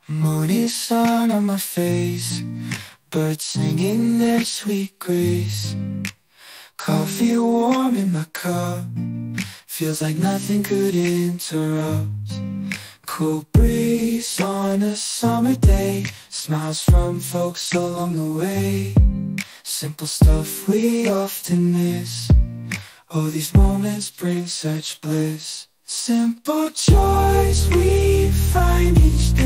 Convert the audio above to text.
Morning sun on my face, birds singing their sweet grace. Coffee warm in my cup, feels like nothing could interrupt. Cool breeze on a summer day, smiles from folks along the way. Simple stuff we often miss, oh, these moments bring such bliss. Simple joys we find each